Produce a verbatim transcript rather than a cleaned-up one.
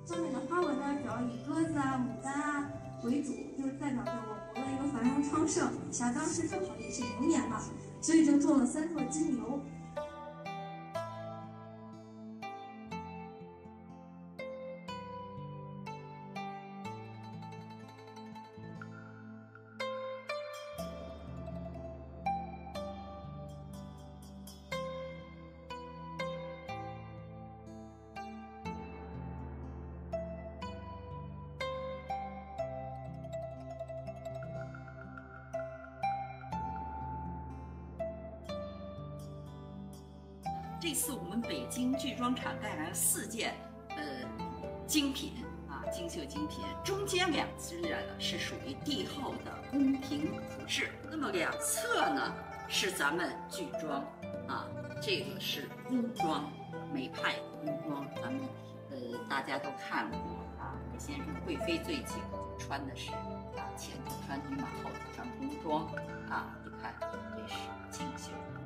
上面的花纹呢，主要以鸽子啊、牡丹啊为主，就代表着我国的一个繁荣昌盛。想当时正好也是牛年嘛，所以就做了三座金牛。 这次我们北京剧庄厂带来了四件，呃，精品啊，精秀精品。中间两只呢是属于帝后的宫廷服饰，那么两侧呢是咱们剧庄啊，这个是宫装，梅派宫装，咱们呃大家都看过啊，先生贵妃醉酒穿的是啊前头穿女马，后头穿宫装啊，你看这是精秀。